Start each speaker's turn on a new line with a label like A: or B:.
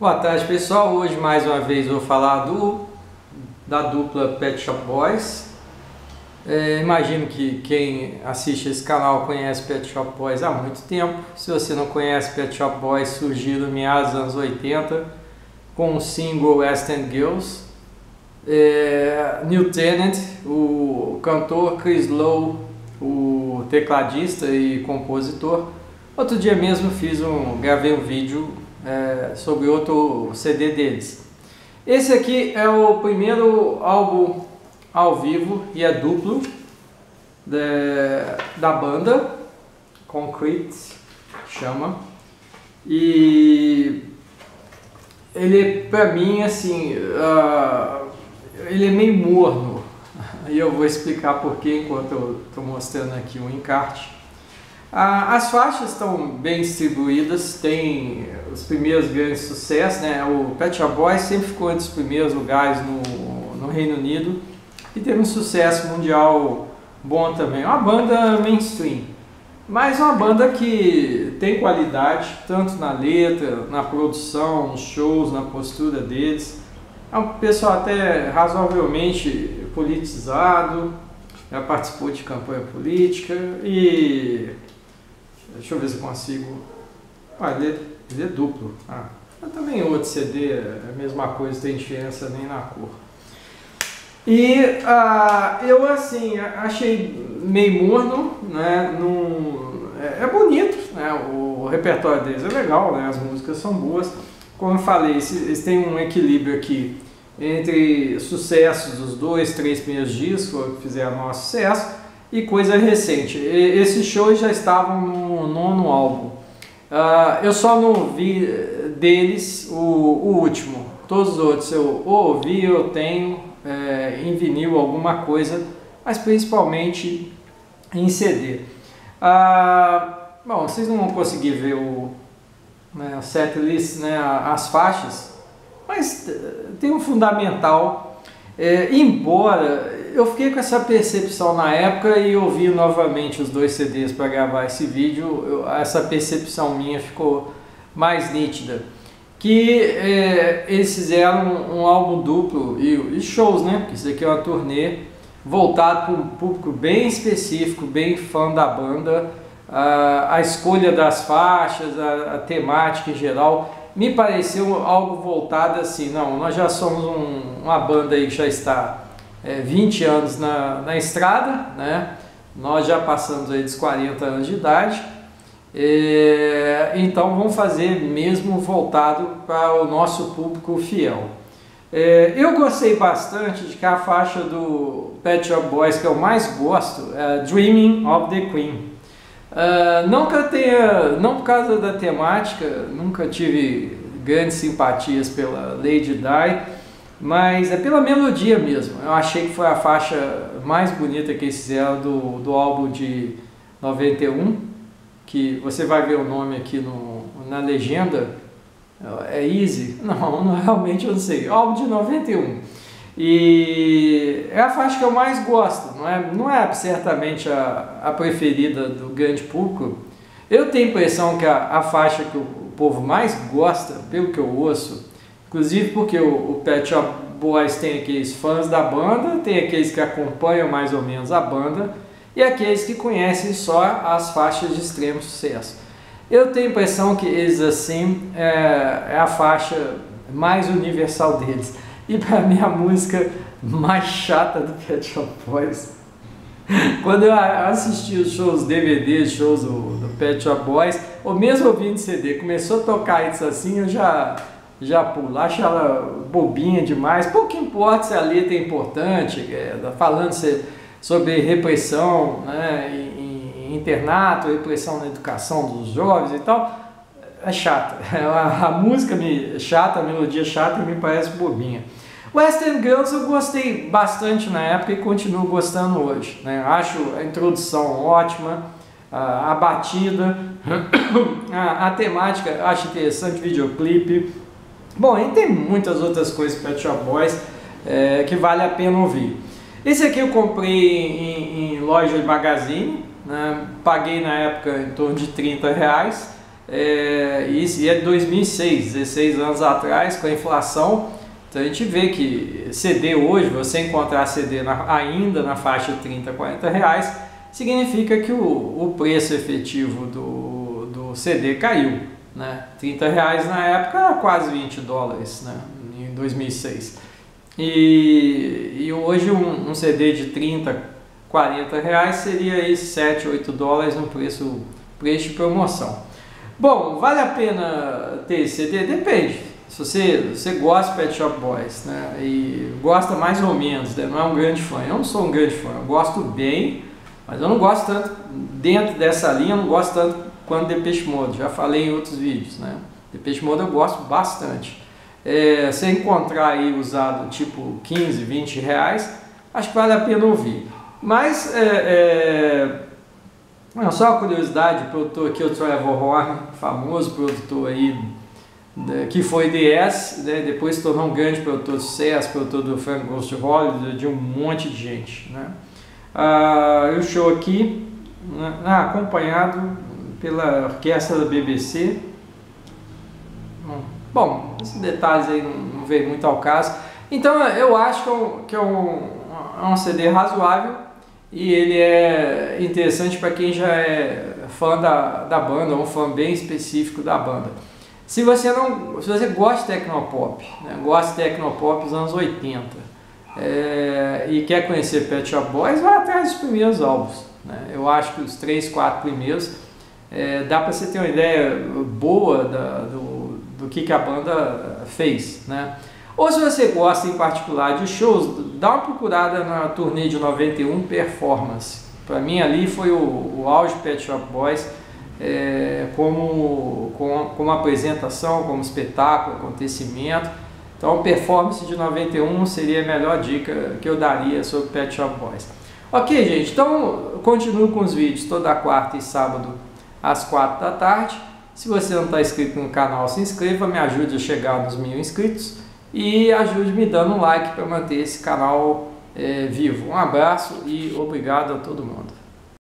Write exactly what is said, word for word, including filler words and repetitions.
A: Boa tarde, pessoal. Hoje mais uma vez vou falar do, da dupla Pet Shop Boys. É, imagino que quem assiste esse canal conhece Pet Shop Boys há muito tempo. Se você não conhece, Pet Shop Boys surgiu no meados dos anos oitenta com o single West End Girls. É, Neil Tennant, o cantor, Chris Lowe, o tecladista e compositor. Outro dia mesmo fiz um, gravei um vídeo é, sobre outro C D deles. Esse aqui é o primeiro álbum ao vivo e é duplo de, da banda Concrete, chama. E ele, pra mim, assim, uh, ele é meio morno. E eu vou explicar porquê enquanto eu estou mostrando aqui o encarte. Ah, as faixas estão bem distribuídas, tem os primeiros grandes sucessos, né? O Pet Shop Boys sempre ficou entre os primeiros lugares no, no Reino Unido e teve um sucesso mundial bom também. Uma banda mainstream, mas uma banda que tem qualidade, tanto na letra, na produção, nos shows, na postura deles. É um pessoal até razoavelmente politizado, já participou de campanha política e... deixa eu ver se eu consigo... Ah, ele é, ele é duplo. Ah, também outro C D é a mesma coisa, não tem diferença nem na cor. E ah, eu assim, achei meio morno, né? Num, é, é bonito, né? O, o repertório deles é legal, né? As músicas são boas. Como eu falei, eles, eles têm um equilíbrio aqui entre sucessos dos dois, três primeiros discos que fizeram maior sucesso e coisa recente. Esses shows já estavam no nono álbum. Uh, eu só não ouvi deles o, o último. Todos os outros eu ouvi, eu tenho é, em vinil alguma coisa, mas principalmente em C D. Uh, bom, vocês não vão conseguir ver o né, setlist, né, as faixas, mas tem um fundamental. É, embora eu fiquei com essa percepção na época e ouvi novamente os dois C Ds para gravar esse vídeo, eu, essa percepção minha ficou mais nítida, que é, eles fizeram um, um álbum duplo e, e shows, né? Porque isso aqui é uma turnê voltado para um público bem específico, bem fã da banda. A, a escolha das faixas, a, a temática em geral me pareceu algo voltado assim, não, nós já somos um, uma banda aí que já está é, vinte anos na, na estrada, né? Nós já passamos aí dos quarenta anos de idade, é, então vamos fazer mesmo voltado para o nosso público fiel. É, eu gostei bastante de que a faixa do Pet Shop Boys que eu mais gosto é Dreaming of the Queen. Uh, não que eu tenha, não por causa da temática, nunca tive grandes simpatias pela Lady Di, mas é pela melodia mesmo. Eu achei que foi a faixa mais bonita que eles fizeram do, do álbum de noventa e um, que você vai ver o nome aqui no, na legenda, é Easy? Não, não, realmente eu não sei, álbum de noventa e um. E é a faixa que eu mais gosto, não é, não é certamente a, a preferida do grande público. Eu tenho a impressão que a, a faixa que o, o povo mais gosta, pelo que eu ouço, inclusive porque o, o Pet Shop Boys tem aqueles fãs da banda, tem aqueles que acompanham mais ou menos a banda e aqueles que conhecem só as faixas de extremo sucesso. Eu tenho a impressão que eles assim é, é a faixa mais universal deles. E para mim a música mais chata do Pet Shop Boys, quando eu assisti os shows D V D, shows do, do Pet Shop Boys, ou mesmo ouvindo C D, começou a tocar isso assim, eu já, já pulo, acho ela bobinha demais. Pouco importa se a letra é importante, é, falando sobre repressão, né, em, em internato, repressão na educação dos jovens e tal. É chata, a, a música me chata, a melodia chata e me parece bobinha. West End Girls eu gostei bastante na época e continuo gostando hoje, né? Acho a introdução ótima, a, a batida, a, a temática acho interessante, videoclipe. Bom, e tem muitas outras coisas Pet Shop Boys é, que vale a pena ouvir. Esse aqui eu comprei em, em loja de magazine, né? Paguei na época em torno de trinta reais. é, isso é de dois mil e seis, dezesseis anos atrás, com a inflação. Então a gente vê que C D hoje, você encontrar C D na, ainda na faixa de trinta, quarenta reais, significa que o, o preço efetivo do, do C D caiu, né? trinta reais na época, quase vinte dólares, né? Em dois mil e seis. E, e hoje um, um C D de trinta, quarenta reais seria aí sete, oito dólares no preço, preço de promoção. Bom, vale a pena ter esse C D? Depende. Se você, você gosta de Pet Shop Boys, né, e gosta mais ou menos, né, não é um grande fã, eu não sou um grande fã, eu gosto bem, mas eu não gosto tanto, dentro dessa linha, eu não gosto tanto quanto Depeche Mode, já falei em outros vídeos, né, Depeche Mode eu gosto bastante. É, se encontrar aí usado tipo quinze, vinte reais, acho que vale a pena ouvir. Mas, é, é, só uma curiosidade, o produtor aqui é o Trevor Horn, famoso produtor aí, que foi D S, né, depois se tornou um grande produtor de sucesso, produtor do Frank Goes to Hollywood, de um monte de gente, né. Ah, o show aqui, né, acompanhado pela orquestra da B B C. Bom, esses detalhes aí não, não veio muito ao caso. Então eu acho que é um, que é um, é um C D razoável e ele é interessante para quem já é fã da, da banda, um fã bem específico da banda. Se você não, se você gosta de Tecnopop, né, gosta de Tecnopop dos anos oitenta, é, e quer conhecer Pet Shop Boys, vai atrás dos primeiros álbuns, né? Eu acho que os três, quatro primeiros é, dá para você ter uma ideia boa da, do, do que, que a banda fez, né? Ou se você gosta em particular de shows, dá uma procurada na turnê de noventa e um Performance. Para mim ali foi o, o auge Pet Shop Boys. É, como, como, como apresentação, como espetáculo, acontecimento. Então, Performance de noventa e um seria a melhor dica que eu daria sobre Pet Shop Boys. Ok, gente, então eu continuo com os vídeos toda quarta e sábado às quatro da tarde. Se você não está inscrito no canal, se inscreva, me ajude a chegar nos mil inscritos e ajude me dando um like para manter esse canal é, vivo. Um abraço e obrigado a todo mundo.